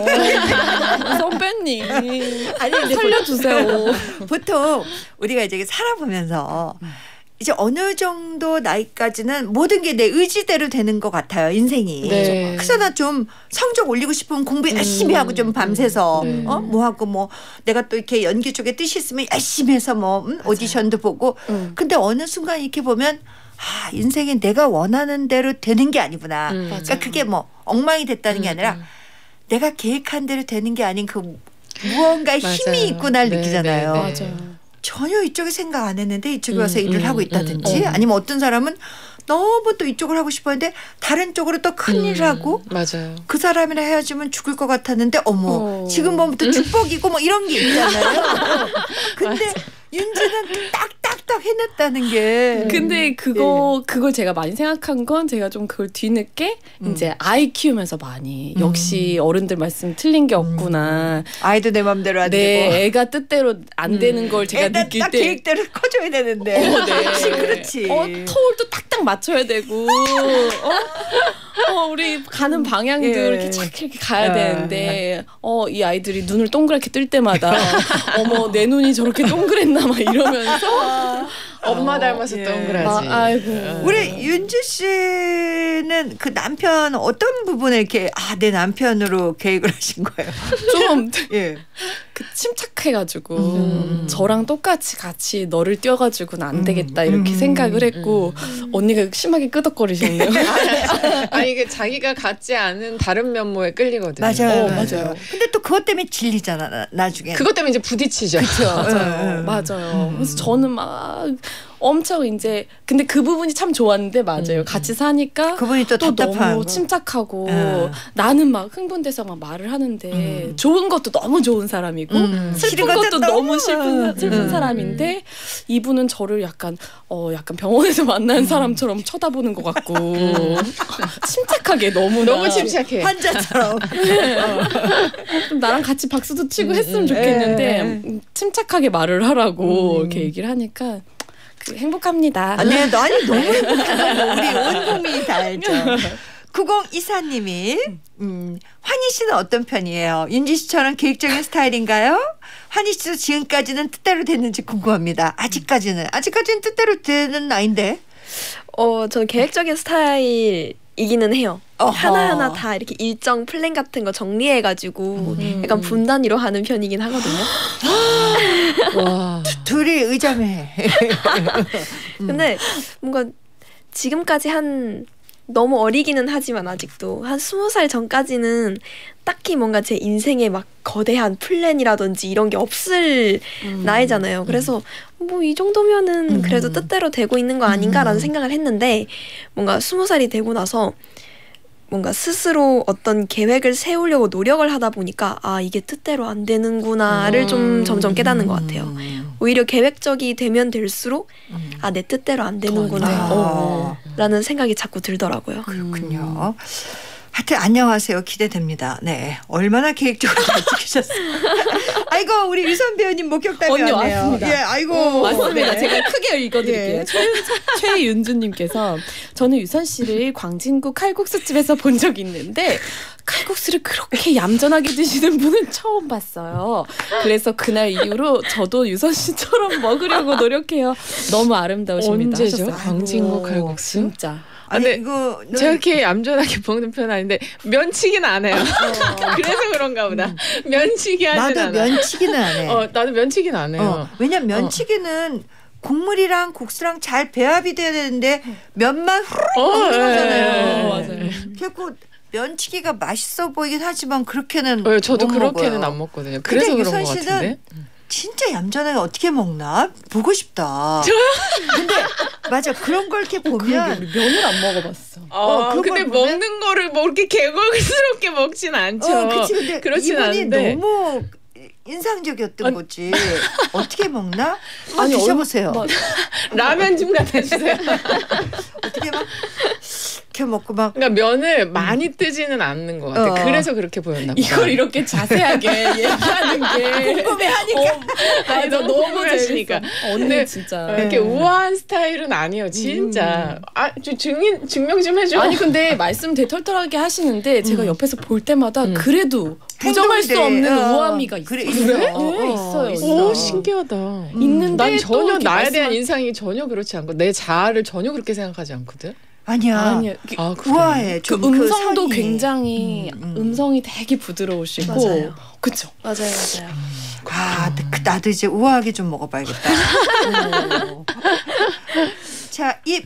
선배님.
아니 근데
살려주세요.
보통 우리가 이제 살아보면서 이제 어느 정도 나이까지는 모든 게 내 의지대로 되는 것 같아요 인생이.
네.
그래서 나 좀 성적 올리고 싶으면 공부 열심히 하고 좀 밤새서
네.
어? 뭐 하고 뭐 내가 또 이렇게 연기 쪽에 뜻이 있으면 열심히 해서 뭐 음? 오디션도 보고.
음.
근데 어느 순간 이렇게 보면 아 인생이 내가 원하는 대로 되는 게 아니구나.
음.
그러니까 그게 뭐 엉망이 됐다는 게 아니라 내가 계획한 대로 되는 게 아닌 그 무언가 힘이
맞아요.
있고 날
네,
느끼잖아요.
네, 네.
맞아요.
전혀 이쪽에 생각 안 했는데 이쪽에
음,
와서 일을
음,
하고
음,
있다든지
음.
아니면 어떤 사람은 너무 또 이쪽을 하고 싶었는데 다른 쪽으로 또 큰 일을 하고
맞아요.
그 사람이랑 헤어지면 죽을 것 같았는데 어머
어.
지금 보면 또 축복이고 뭐 이런 게 있잖아요. 근데 윤지는 딱딱딱 해냈다는 게.
근데 그거 그걸 제가 많이 생각한 건 제가 좀 그걸 뒤늦게
음.
이제 아이 키우면서 많이 역시 어른들 말씀 틀린 게 없구나.
아이도 내 맘대로 안
네,
되고.
애가 뜻대로 안 되는 걸 제가
애가
느낄
딱
때
계획대로 커줘야 되는데.
어, 네.
그렇지 그렇지.
어, 터울도 딱딱 맞춰야 되고 어? 어, 우리 가는 방향도
예.
이렇게 착 이렇게 가야
아.
되는데 어, 이 아이들이 눈을 동그랗게 뜰 때마다 어머 내 눈이 저렇게 동그랬나 막 이러면서
엄마 닮아서
예.
동그라지.
아, 아이고.
우리 윤지 씨는 그 남편 어떤 부분에 이렇게 아 내 남편으로 계획을 하신 거예요?
좀
예.
그치 침착해가지고
음.
저랑 똑같이 같이 너를 띄워가지고는 안 되겠다 이렇게
음.
생각을 했고
음.
언니가 심하게 끄덕거리셨네요.
아니 이게 자기가 갖지 않은 다른 면모에 끌리거든요.
맞아요,
어,
맞아요.
맞아요.
근데 또 그것 때문에 질리잖아 나, 나중에.
그것 때문에 이제 부딪히죠.
맞아요,
음.
맞아요. 그래서 저는 막 엄청 이제 근데 그 부분이 참 좋았는데 맞아요.
음.
같이 사니까
그분이 또
또
답답한
너무
거.
침착하고
음.
나는 막 흥분돼서 막 말을 하는데
음.
좋은 것도 너무 좋은 사람이고
음.
슬픈
싫은 것도
것도
너무
너무 슬픈 슬픈
음.
사람인데 이분은 저를 약간 어 약간 병원에서 만난 사람처럼 쳐다보는 것 같고 침착하게 너무
너무 침착해.
환자처럼.
좀 나랑 같이 박수도 치고 했으면
음.
좋겠는데
에.
음, 침착하게 말을 하라고
음.
이렇게 얘기를 하니까 그 행복합니다.
아니, 네, 아니 너무 행복하다. 우리 온 국민이 다 알죠. 구공이사님이 음, 환희 씨는 어떤 편이에요? 윤지 씨처럼 계획적인 스타일인가요? 환희 씨도 지금까지는 뜻대로 됐는지 궁금합니다. 아직까지는 아직까지는 뜻대로 되는 나인데.
어, 저는 계획적인 스타일이기는 해요.
어허.
하나하나 다 이렇게 일정 플랜 같은 거 정리해가지고 약간 분단위로 하는 편이긴 하거든요.
와.
둘이 의자매.
근데 뭔가 지금까지 한 너무 어리기는 하지만 아직도 한 스무 살 전까지는 딱히 뭔가 제 인생에 막 거대한 플랜이라든지 이런 게 없을
음.
나이잖아요. 그래서 뭐 이 정도면은
음.
그래도 뜻대로 되고 있는 거 아닌가라는
음.
생각을 했는데 뭔가 스무 살이 되고 나서 뭔가 스스로 어떤 계획을 세우려고 노력을 하다 보니까 아 이게 뜻대로 안 되는구나를 좀 점점 깨닫는 것 같아요. 오히려 계획적이 되면 될수록 아 내 뜻대로 안 되는구나
아.
어, 라는 생각이 자꾸 들더라고요.
그렇군요. 하여튼 안녕하세요. 기대됩니다. 네. 얼마나 계획적으로 잘 지키셨어요. 아이고 우리 유선 배우님 목격담이
언니
왔네요.
왔습니다.
예, 아이고.
어, 맞습니다.
네.
제가 크게 읽어드릴게요.
예.
최윤, 최윤주님께서 저는 유선 씨를 광진구 칼국수집에서 본 적이 있는데 칼국수를 그렇게 얌전하게 드시는 분은 처음 봤어요. 그래서 그날 이후로 저도 유선 씨처럼 먹으려고 노력해요. 너무 아름다우십니다.
언제죠?
하셨어요.
광진구
아이고,
칼국수?
진짜.
아니
근데
이거
제가 이렇게 얌전하게 먹는 편은 아닌데 면치기는 안 해요. 그래서 그런가 보다. 면치기 하진
나도
않아.
면치기는 안 해.
어, 나도 면치기는 안 해요.
어, 왜냐면 면치기는 국물이랑 국수랑 잘 배합이 돼야 되는데 면만 후루룩
어,
먹는
예,
거잖아요.
예,
맞아요.
결국 면치기가 맛있어 보이긴 하지만 그렇게는
어, 저도
못
그렇게는
먹어요.
안 먹거든요. 그래서
근데
그런
유선
것
씨는
같은데.
진짜 얌전하게 어떻게 먹나 보고 싶다. 저요? 근데 맞아 그런 걸 이렇게 보면
면을 안 먹어봤어.
어,
어, 그걸
근데
보면-
먹는 거를 뭐 이렇게 개걸스럽게 먹진 않죠.
어, 그치 근데
그렇진
이분이
않은데.
너무 인상적이었던
아니,
거지. 어떻게 먹나? 한번
아니,
드셔보세요.
얼-
라면 좀 갖다 주세요.
어떻게 막 이렇게 먹고 막
그러니까 면을 많이 뜨지는 않는 것 같아.
어.
그래서 그렇게 보였나 보다.
이걸 이렇게 자세하게 얘기하는 게
궁금해하니까.
어,
아니,
맞아,
너무
너무
궁금해하시니까.
재밌어. 언니
근데
진짜
이렇게
네.
우아한 스타일은 아니에요, 진짜. 아, 저 증인 증명 좀 해줘.
아니 근데 말씀 되게 털털하게 하시는데 제가 옆에서 볼 때마다
음.
그래도 부정할 수
행동들이,
없는
어,
우아미가 있어요.
그래,
있어?
네,
어,
있어요. 있어.
오, 신기하다.
있는데
난
또
전혀
이렇게
나에 대한
말씀하-
인상이 전혀 그렇지 않고 내 자아를 전혀 그렇게 생각하지 않거든.
아니야.
아니요. 그,
아, 그래?
우아해.
그
좀
음성도
선이.
굉장히
음, 음.
음성이 되게 부드러우시고
맞아요.
그쵸?
맞아요, 맞아요.
아, 그- 나도 이제 우아하게 좀 먹어봐야겠다. 오. 자, 이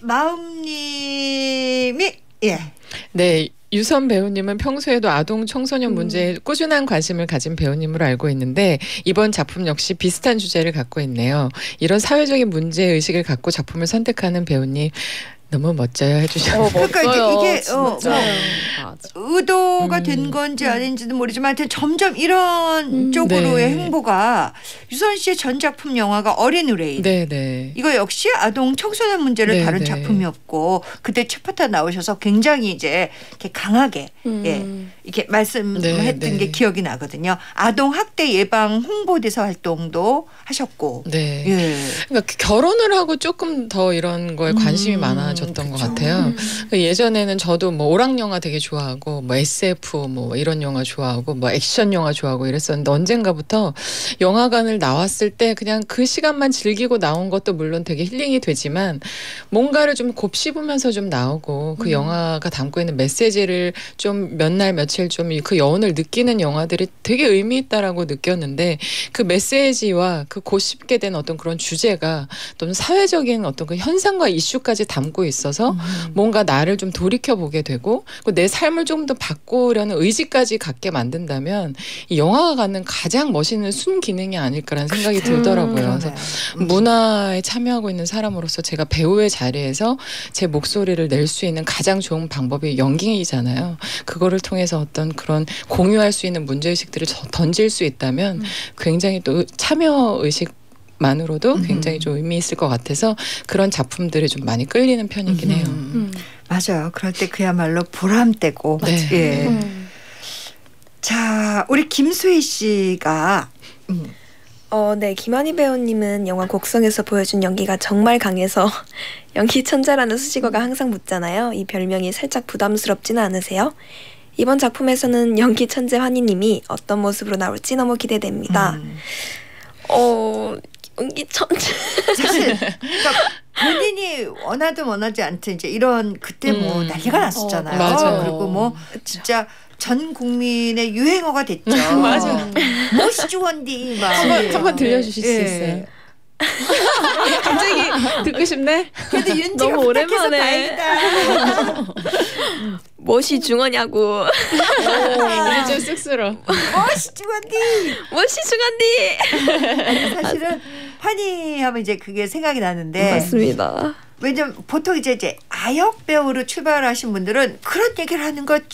마음님이 예.
네. 유선 배우님은 평소에도 아동 청소년 문제에 꾸준한 관심을 가진 배우님으로 알고 있는데 이번 작품 역시 비슷한 주제를 갖고 있네요. 이런 사회적인 문제의식을 갖고 작품을 선택하는 배우님 너무 멋져요 해주셨어요.
그러니까 이게, 이게 어,
진짜.
뭐
맞아.
의도가
음.
된 건지 아닌지는 모르지만 하여튼 점점 이런
음.
쪽으로의
네.
행보가 유선 씨의 전 작품 영화가 어린 의뢰인
네네.
이거 역시 아동 청소년 문제를
네,
다룬
네.
작품이었고 그때 최파타 나오셔서 굉장히 이제 이렇게 강하게
음.
예 이렇게 말씀했던
네, 네.
게 기억이 나거든요. 아동 학대 예방 홍보대사 활동도 하셨고
네.
예.
그러니까 결혼을 하고 조금 더 이런 거에 관심이
음,
많아졌던 것
그쵸.
같아요. 그러니까 예전에는 저도 뭐 오락 영화 되게 좋아하고 뭐 에스에프 뭐 이런 영화 좋아하고 뭐 액션 영화 좋아하고 이랬었는데 언젠가부터 영화관을 나왔을 때 그냥 그 시간만 즐기고 나온 것도 물론 되게 힐링이 되지만 뭔가를 좀 곱씹으면서 좀 나오고 그 음. 영화가 담고 있는 메시지를 좀 몇 날 며칠 좀 그 여운을 느끼는 영화들이 되게 의미 있다라고 느꼈는데 그 메시지와 그 곱씹게 된 어떤 그런 주제가 또는 사회적인 어떤 그 현상과 이슈까지 담고 있어서 음. 뭔가 나를 좀 돌이켜보게 되고 내 삶을 좀 더 바꾸려는 의지까지 갖게 만든다면 이 영화가 갖는 가장 멋있는 순기능이 아닐까라는 생각이 들더라고요. 그래서 음. 문화에 참여하고 있는 사람으로서 제가 배우의 자리에서 제 목소리를 낼 수 있는 가장 좋은 방법이 연기이잖아요. 그거를 통해서 어떤 그런 공유할 수 있는 문제의식들을 던질 수 있다면 음. 굉장히 또 참여의식 만으로도 굉장히 좀 의미 있을 것 같아서 그런 작품들이 좀 많이 끌리는 편이긴 해요.
음. 맞아요. 그럴 때 그야말로 보람되고.
네.
예.
음.
자, 우리 김수희 씨가 음.
어, 네. 김한희 배우님은 영화 곡성에서 보여준 연기가 정말 강해서 연기 천재라는 수식어가 항상 붙잖아요. 이 별명이 살짝 부담스럽지는 않으세요? 이번 작품에서는 연기 천재 환희님이 어떤 모습으로 나올지 너무 기대됩니다. 음. 어, 연기 천재.
사실 그러니까 본인이 원하든 원하지 않든 이제 이런 그때 뭐 음. 난리가 났었잖아요.
어, 맞아요.
그리고 뭐 진짜 전 국민의 유행어가 됐죠.
맞아.
멋있지 원디 막.
한번 한번 들려주실
예.
수 있어요? 갑자기 듣고 싶네.
그래도 윤지가
너무
부탁해서
오랜만에.
다행이다.
멋이 중하냐고.
이게 좀 쑥스러워.
멋있지 원디.
멋이 중한디.
사실은 환희 하면 이제 그게 생각이 나는데.
맞습니다.
왜냐면 보통 이제 이제 아역 배우로 출발하신 분들은 그런 얘기를 하는 거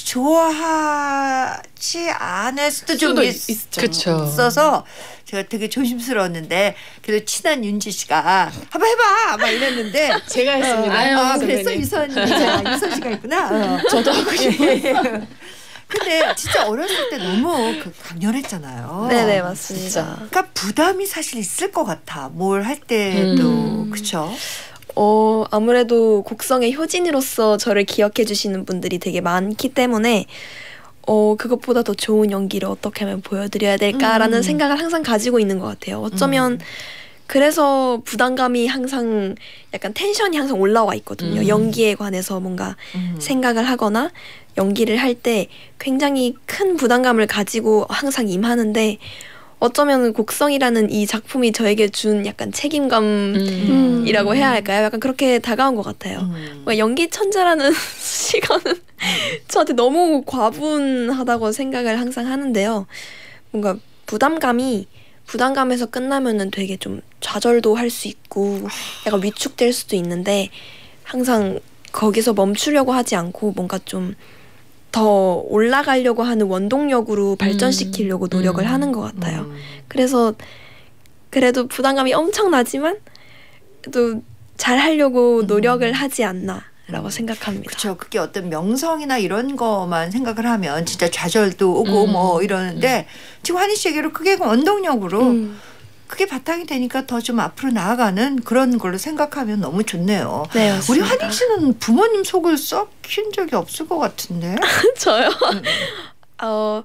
좋아하지 않을 수도 좀 있, 있어서 제가 되게 조심스러웠는데 그래도 친한 윤지 씨가 한번 해봐 막 이랬는데
제가 했습니다.
어, 아,
아유,
그랬어 유선 유선 씨가 있구나. 어.
저도 하고 싶어요.
근데 진짜 어렸을 때 너무 그 강렬했잖아요.
네네 맞습니다.
그러니까 부담이 사실 있을 것 같아. 뭘 할 때도
음.
그렇죠.
어, 아무래도 곡성의 효진으로서 저를 기억해 주시는 분들이 되게 많기 때문에 어, 그것보다 더 좋은 연기를 어떻게 하면 보여드려야 될까라는
음.
생각을 항상 가지고 있는 것 같아요. 어쩌면 음. 그래서 부담감이 항상 약간 텐션이 항상 올라와 있거든요.
음.
연기에 관해서 뭔가
음.
생각을 하거나 연기를 할 때 굉장히 큰 부담감을 가지고 항상 임하는데 어쩌면 곡성이라는 이 작품이 저에게 준 약간 책임감이라고 음. 해야 할까요? 약간 그렇게 다가온 것 같아요. 음. 연기 천재라는 시간은 저한테 너무 과분하다고 생각을 항상 하는데요. 뭔가 부담감이 부담감에서 끝나면은 되게 좀 좌절도 할 수 있고 약간 위축될 수도 있는데 항상 거기서 멈추려고 하지 않고 뭔가 좀 더 올라가려고 하는 원동력으로 발전시키려고 음. 노력을 음. 하는 것 같아요. 음. 그래서 그래도 부담감이 엄청나지만 또 잘하려고 음. 노력을 하지 않나라고 음. 생각합니다.
그렇죠. 그게 어떤 명성이나 이런 거만 생각을 하면 진짜 좌절도 오고 음. 뭐 이러는데 음. 지금 환희 씨에게로 그게 원동력으로 음. 그게 바탕이 되니까 더 좀 앞으로 나아가는 그런 걸로 생각하면 너무 좋네요.
네, 맞습니다.
우리 환희 씨는 부모님 속을 썩힌 적이 없을 것 같은데.
저요?
음.
어,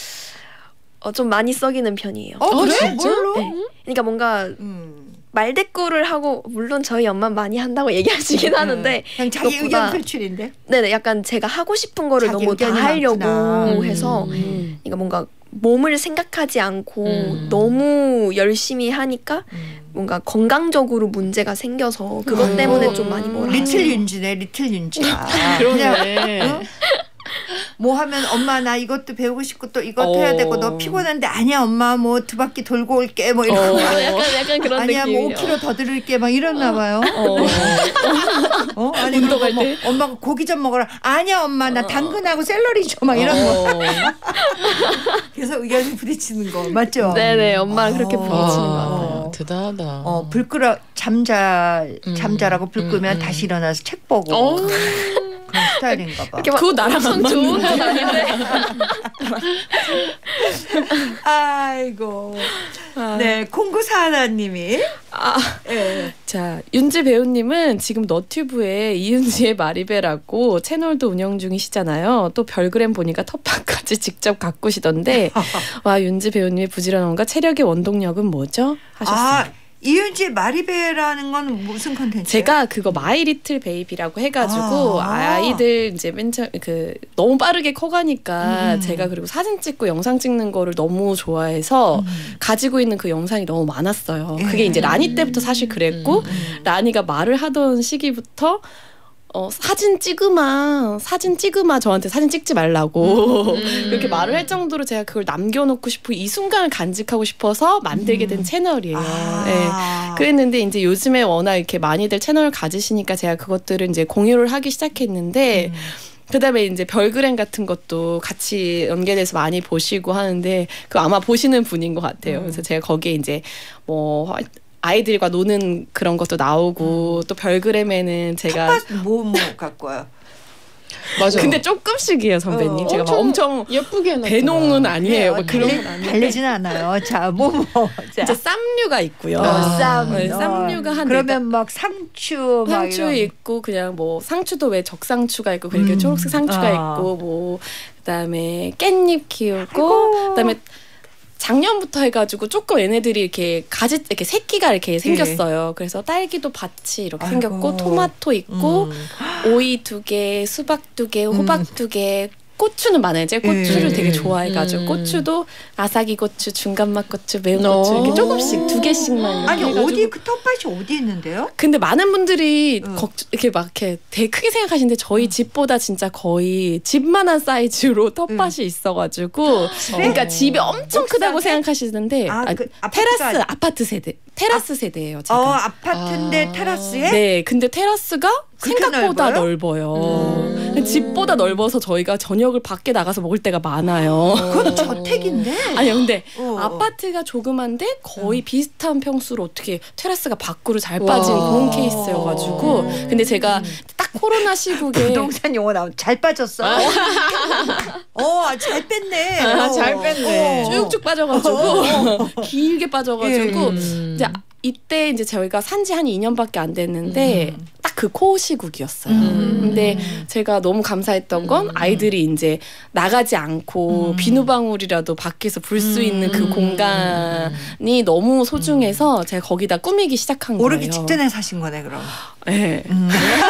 어, 좀 많이 썩이는 편이에요.
어, 그래? 진짜? 뭘로?
네. 그러니까 뭔가
음.
말대꾸를 하고 물론 저희 엄마 많이 한다고 얘기하시긴 하는데
그냥 자기 의견 표출인데.
네네, 약간 제가 하고 싶은 거를 너무 다 하려고 많구나. 해서 음. 그러니까 뭔가 몸을 생각하지 않고 음. 너무 열심히 하니까 음. 뭔가 건강적으로 문제가 생겨서 그것 때문에 음. 좀 많이 뭐라
리틀 윤지네 리틀 윤지야.
그러네.
어? 뭐 하면 엄마 나 이것도 배우고 싶고 또 이것도 어. 해야 되고 너 피곤한데 아니야 엄마 뭐 두 바퀴 돌고 올게 뭐 이런
어.
거
약간 약간 그런
아니야
느낌이요.
뭐 오 킬로그램 더 들을게 막 이랬나 봐요.
어.
어? 아니
운동할
뭐
때?
엄마가 고기 좀 먹어라. 아니야 엄마 나 당근하고 샐러리 줘 막 이런
어.
거. 그래서 의견이 부딪히는 거 맞죠?
네네 엄마랑 그렇게
어.
부딪히는 것 같아요.
어, 대단하다.
어, 불 끄라 잠자
음.
잠자라고 불 끄면
음.
다시 일어나서 책 보고.
어.
그런 스타일인가 봐.
그거 나랑 안 좋은 건 아닌데.
아이고. 네, 공구사하나님이
아, 네. 자 윤지 배우님은 지금 너튜브에 이윤지의 마리베라고 채널도 운영 중이시잖아요. 또 별그램 보니까 텃밭까지 직접 가꾸시던데 와 윤지 배우님의 부지런함과 체력의 원동력은 뭐죠? 하셨어요.
아, 이윤지의 마리베라는 건 무슨 컨텐츠?
제가 그거 마이 리틀 베이비라고 해가지고 아. 아이들 이제 맨 처음 그 너무 빠르게 커가니까 음. 제가 그리고 사진 찍고 영상 찍는 거를 너무 좋아해서 음. 가지고 있는 그 영상이 너무 많았어요. 예. 그게 이제 라니 때부터 사실 그랬고 음. 라니가 말을 하던 시기부터 어, 사진 찍으마 사진 찍으마 저한테 사진 찍지 말라고 음. 이렇게 말을 할 정도로 제가 그걸 남겨놓고 싶고 이 순간을 간직하고 싶어서 만들게 된 음. 채널이에요. 아. 네. 그랬는데 이제 요즘에 워낙 이렇게 많이들 채널을 가지시니까 제가 그것들을 이제 공유를 하기 시작했는데 음. 그다음에 이제 별그램 같은 것도 같이 연계돼서 많이 보시고 하는데 그 아마 보시는 분인 것 같아요. 음. 그래서 제가 거기에 이제 뭐 아이들과 노는 그런 것도 나오고 음. 또 별그램에는 제가
뭐 뭐 갖고 와요.
맞아.
근데 조금씩이에요 선배님. 어, 제가 엄청, 엄청 예쁘게 대농은 아니에요. 네,
그런 건 아니에요. 달래지는 않아요. 자, 뭐 뭐.
자, 쌈류가 있고요.
어, 쌈.
네, 쌈류가 한
그러면 막 상추,
상추
막
있고 그냥 뭐 상추도 왜 적상추가 있고 그렇게 음. 초록색 상추가 아. 있고 뭐 그다음에 깻잎 키우고 아이고. 그다음에 작년부터 해가지고 조금 얘네들이 이렇게 가지 이렇게 새끼가 이렇게 생겼어요. 네. 그래서 딸기도 밭이 이렇게 아이고. 생겼고 토마토 있고 음. 오이 두 개, 수박 두 개, 호박 음. 두 개. 고추는 많아요. 제가 고추를 음. 되게 좋아해가지고 음. 고추도 아삭이 고추, 중간맛 고추, 매운 고추 이렇게 조금씩 두 개씩만 이렇게
아니
해가지고.
어디 그 텃밭이 어디 있는데요?
근데 많은 분들이
음.
걱, 이렇게 막 이렇게 되게 크게 생각하시는데 저희 음. 집보다 진짜 거의 집만한 사이즈로 텃밭이 음. 있어가지고 그러니까 집이 엄청 크다고 생각하시는데
아,
아,
그
테라스 아파트 세대 테라스 아, 세대예요. 제가.
어 아파트인데 아. 테라스에?
네, 근데 테라스가 생각보다 넓어요. 넓어요. 음. 집보다 넓어서 저희가 저녁을 밖에 나가서 먹을 때가 많아요.
그건 저택인데?
아니요, 근데 어. 아파트가 조그만데 거의 음. 비슷한 평수로 어떻게 테라스가 밖으로 잘 빠진 와. 그런 케이스여가지고. 근데 제가 딱 코로나 시국에
부동산 용어 나온 잘 빠졌어. 어, 잘 뺐네.
아, 어. 잘 뺐네.
어. 쭉쭉 빠져가지고 어. 길게 빠져가지고 음. 이제. 이때 이제 저희가 산지 한 이 년밖에 안 됐는데 음. 딱 그 코 시국이었어요. 음. 근데 제가 너무 감사했던 건 음. 아이들이 이제 나가지 않고 음. 비누방울이라도 밖에서 불 수 있는 그 공간이 너무 소중해서 제가 거기다 꾸미기 시작한 거예요.
오르기 직전에 사신 거네 그럼.
네. 음.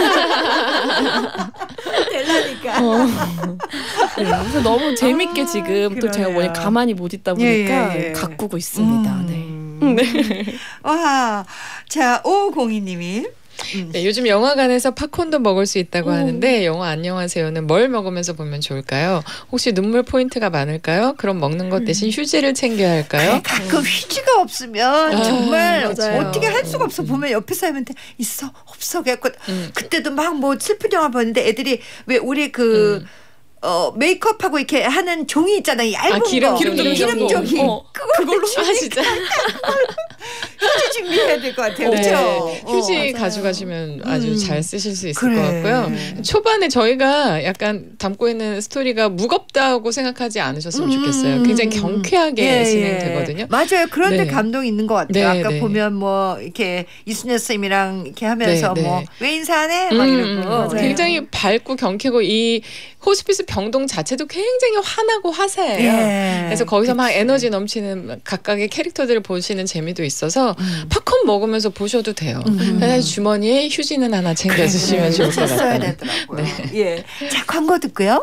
될라니까.
어. 네, 그래서 너무 재밌게 아, 지금 그러네요. 또 제가 뭐냐 가만히 못 있다 보니까 예, 예, 예. 가꾸고 있습니다. 음. 네. 네.
와, 자 오공이님이
음. 네, 요즘 영화관에서 팝콘도 먹을 수 있다고 오. 하는데 영화 안녕하세요는 뭘 먹으면서 보면 좋을까요? 혹시 눈물 포인트가 많을까요? 그럼 먹는 것 대신 휴지를 챙겨야 할까요?
그래, 가끔 휴지가 없으면 아, 정말 맞아요. 어떻게 할 수가 없어. 보면 옆에서 하면 돼. 있어 없어 그래갖고 음. 그때도 막 뭐 슬픈 영화 보는데 애들이 왜 우리 그 음. 어 메이크업하고 이렇게 하는 종이 있잖아요. 얇은
아, 기름,
거.
기름,
기름, 기름 종이.
어,
그걸로
아 진짜.
휴지 준비해야 될 것 같아요.
네.
그렇죠?
휴지
어,
가져가시면 아주
음.
잘 쓰실 수 있을
그래.
것 같고요. 초반에 저희가 약간 담고 있는 스토리가 무겁다고 생각하지 않으셨으면 좋겠어요.
음.
굉장히 경쾌하게
예,
진행되거든요.
예. 맞아요. 그런데
네.
감동이 있는 것 같아요.
네,
아까
네.
보면 뭐 이렇게 이순녀 선생님이랑 이렇게 하면서
네, 네.
뭐 왜 인사하네 막
음,
이러고
굉장히 밝고 경쾌고 이 호스피스 병동 자체도 굉장히 환하고 화사해요.
예.
그래서 거기서
그치.
막 에너지 넘치는 각각의 캐릭터들을 보시는 재미도 있어서 음. 팝콘 먹으면서 보셔도 돼요. 음. 주머니에 휴지는 하나 챙겨주시면 좋을 것 같아요.
써야 되더라고요. 네. 예. 자 광고 듣고요.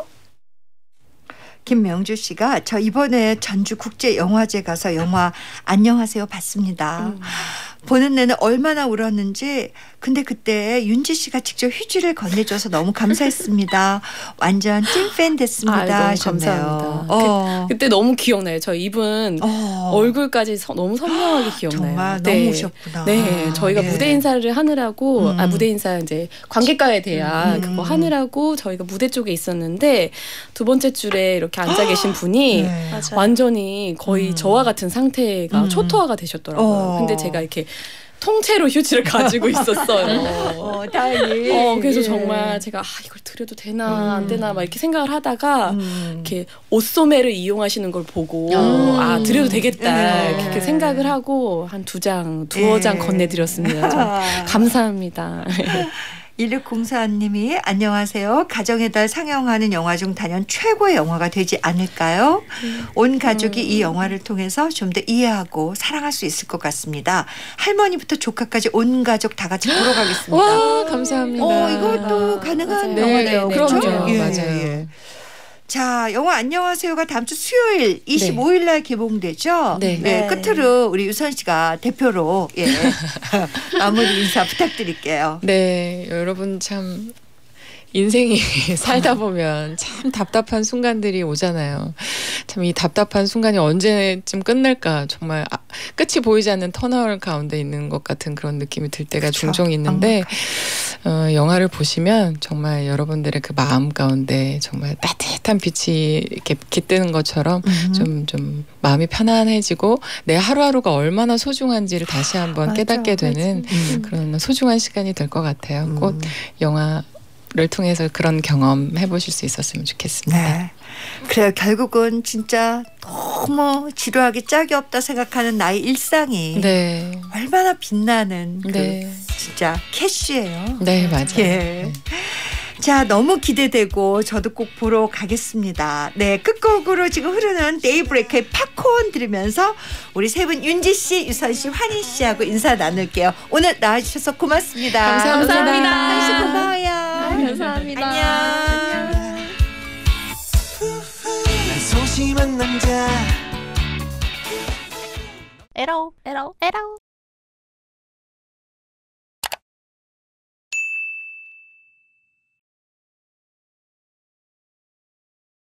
김명주 씨가 저 이번에 전주 국제영화제 가서 영화 안녕하세요 봤습니다. 음. 보는 내내 얼마나 울었는지 근데 그때 윤지 씨가 직접 휴지를 건네줘서 너무 감사했습니다. 완전 찐팬 됐습니다.
아, 너무 감사합니다.
어.
그, 그때 너무 기억나요. 저 이분
어.
얼굴까지 서, 너무 선명하게 기억나요.
정말
네.
너무 우셨구나.
네, 저희가
네.
무대 인사를 하느라고
음.
아 무대 인사 이제 관객과에 대한
음.
그거 하느라고 저희가 무대 쪽에 있었는데 두 번째 줄에 이렇게 앉아 계신 분이
네.
완전히 거의
음.
저와 같은 상태가
음.
초토화가 되셨더라고요.
어.
근데 제가 이렇게 통째로 휴지를 가지고 있었어요.
어, 다행히.
어, 그래서
예.
정말 제가 아, 이걸 드려도 되나 안
음.
되나 막 이렇게 생각을 하다가
음.
이렇게 옷소매를 이용하시는 걸 보고
음.
아 드려도 되겠다
예.
이렇게 생각을 하고 한 두 장, 두어
예.
장 건네드렸습니다. 좀 감사합니다.
일육공사님이 안녕하세요. 가정의 달 상영하는 영화 중 단연 최고의 영화가 되지 않을까요? 온 가족이 이 영화를 통해서 좀 더 이해하고 사랑할 수 있을 것 같습니다. 할머니부터 조카까지 온 가족 다 같이 보러 가겠습니다.
와, 감사합니다.
어, 이것도 가능한
네,
영화네요. 그렇죠?
그럼요.
예,
맞아요.
예. 자, 영화 안녕하세요가 다음 주 수요일 이십오일 날 개봉되죠?
네.
네.
네.
끝으로 우리 유선 씨가 대표로 예. 마무리 인사 부탁드릴게요.
네, 여러분 참 인생이 살다 보면 참 답답한 순간들이 오잖아요. 참 이 답답한 순간이 언제쯤 끝날까 정말 아, 끝이 보이지 않는 터널 가운데 있는 것 같은 그런 느낌이 들 때가
그쵸.
종종 있는데 어, 영화를 보시면 정말 여러분들의 그 마음 가운데 정말 따뜻한 빛이 이렇게 깃드는 것처럼
음.
좀, 좀 마음이 편안해지고 내 하루하루가 얼마나 소중한지를 다시 한번
맞아,
깨닫게 되는
음.
그런 소중한 시간이 될 것 같아요. 꼭 영화를 통해서 그런 경험 해보실 수 있었으면 좋겠습니다.
네. 그래요. 결국은 진짜 너무 지루하기 짝이 없다 생각하는 나의 일상이
네.
얼마나 빛나는 그
네.
진짜 캐시예요.
네, 맞아요.
예.
네.
자, 너무 기대되고 저도 꼭 보러 가겠습니다. 네, 끝곡으로 지금 흐르는 데이브레이크의 팝콘 들으면서 우리 세 분 윤지 씨, 유선 씨, 환희 씨하고 인사 나눌게요. 오늘 나와주셔서 고맙습니다.
감사합니다.
환희 씨 고마워요.
감사합니다.
안녕.
난 소심한 남자
에라오 에라오 에라오